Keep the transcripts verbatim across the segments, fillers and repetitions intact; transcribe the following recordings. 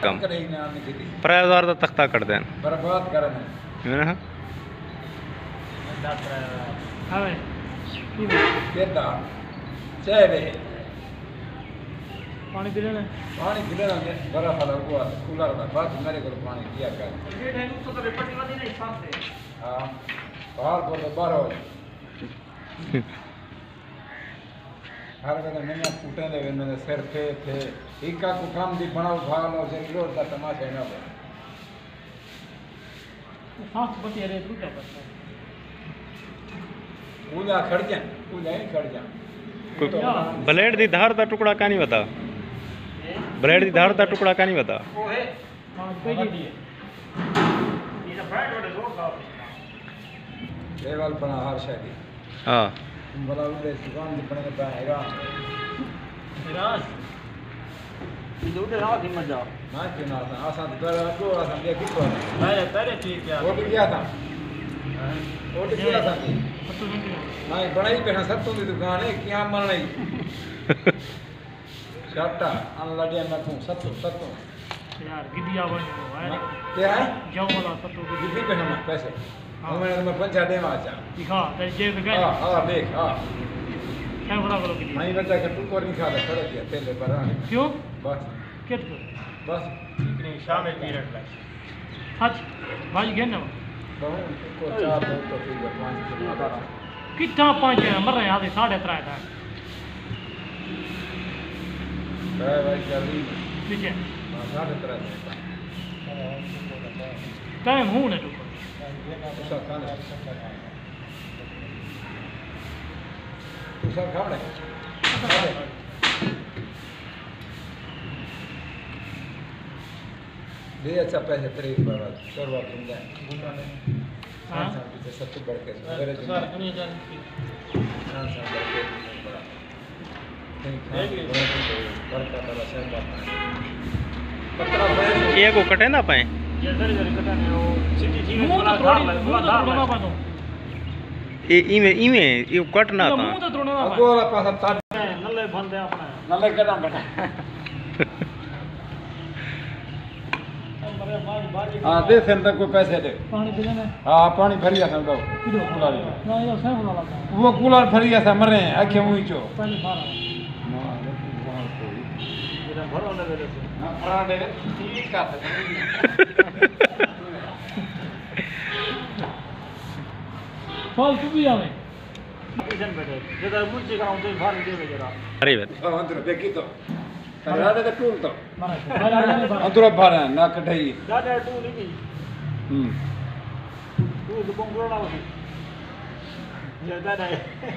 कम prize वार दा तख्ता कर देन बर्बाद करन है ना हां केदा चाहे पानी पी लेना पानी पी लेना बर्फ वाला वो कूलर का बस मेरे को पानी दिया कर ये टाइम तो तो पट्टी वाली नहीं हिसाब से हां बाहर को तो बाहर हो हर वेले मैंने फूटे दे मैंने सिर थे थे इका को काम दी बनाओ भाल और जरूर का तमाशा ना हो सांस बती रे टूटा पड़ता पूजा खड़ जा पूजा ही खड़ जा ब्लेड दी धार दा टुकड़ा कानी बता ब्लेड दी धार दा टुकड़ा कानी बता वो है हां पहली दी ये तो ब्रांड वाले जोर का देवाल बना हर शादी हां बड़ा उधर दुकान दी बने पे हैगा निराश ये उधर रात ही मजा ना क्यों ना था आसान कर को आसान ये कितो पहले पहले ठीक है वो भी किया था वो भी किया था ना बनाई पे सत्तों की दुकान है क्या मन नहीं शाटा अन लड़िया में तू सत्तों सत्तों यार गिदिया बनो है क्या है जाओ वाला सत्तों की गिद्दी पे हम पैसे हमें मैं पंचा दे माचा दिखा तेरे जेब में हां हां देख हां क्या बड़ा करो गिदिया नहीं बच्चा के तू को नहीं खाता खड़ा किया तेरे पर क्यों बस कितना बस इतनी शाम में पीरियड लाइक आज भाई गए ना बहुत को चार दो तो फिर पांच किलो कितना पांच मर रहे आधे साढ़े त्रै था भाई भाई जल्दी ठीक है साढ़े त्रै टाइम हूं ना तू उसका खाना उसका खाना ले अच्छा पैसे तेरे बार करवा तुम जाए हां पीछे सब तो बढ़ के मेरे सर दुनिया जान की हां सब बढ़ के बड़ा बड़का बड़ा शहर बात पत्रा बड़े ये को कटे ना पाए ये जरी जरी कटाने वो सिटी ठीक है थोड़ा धार लग थोड़ा धार लग ए इमे इमे ये कट ना था मुंह तो तोड़ने वाला अगो वाला पासा तार नल्ले बंद है अपना नल्ले कटा बेटा हाँ दे सेंटर को पैसे दे पानी पी लेना हाँ पानी भरिया था दो कूलर ना ये सब वाला था वो कूलर भरिया था मर रहे हैं आखे मुँह चो पहले बारह ये भरो ना दे से ना भरा दे ठीक का था फल तू भी आवे किचन बैठे जरा मुझे कराऊं तो भार दे जरा अरे बात हाँ अंदर देखी तो राधे तो टूल तो मारा अंदर भरा ना कढ़ाई दादा तू नहीं हम्म तू तो पंगुरा ना होती ये दादा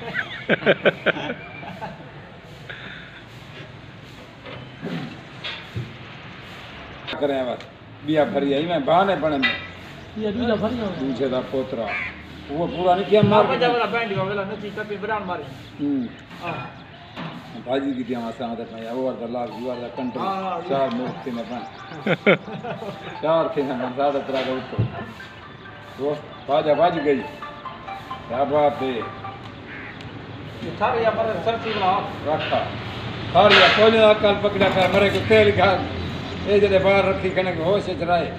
करें बस बिया भरी आई मैं बहाने बने में ये दूसरा भरी हो दूसरे दा पोतरा वो पूरा नहीं किया मार पंजा वाला बैंड का वाला नची कपी ब्रांड मारी हम्म हां भाजी की दिया मासा आदत में वो वाला लाग वो वाला कंट्रोल चार मूर्ति में बन चार थे ना ज्यादा तरह का ऊपर दोस्त भाजा भाज गई क्या बात है ये थारे या पर सरसी वाला रखा थार या कोने अकल पकड़ा कर मरे को तेल खा ए जरे बाहर रखी कने होश चराए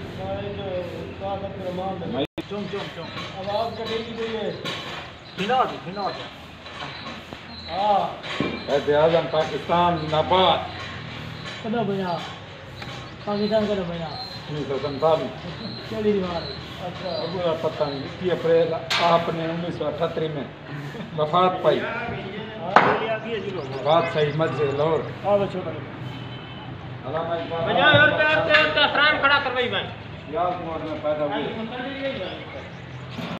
चुम चुम चुम आवाज कटेगी तो ये बिना बिना हाँ ऐसे आजम पाकिस्तान नाबाद कदम भैया पाकिस्तान कदम भैया उन्नीस सौ सैंतालीस चली दीवार अच्छा अगला पता नहीं इक्कीस अप्रैल आपने उन्नीस सौ अठहत्तर में वफात पाई बात सही मस्जिद लाहौर छोटा अलामा इकबाल भैया यार पे आते आते खड़ा कर भाई भाई याद में पैदा हुए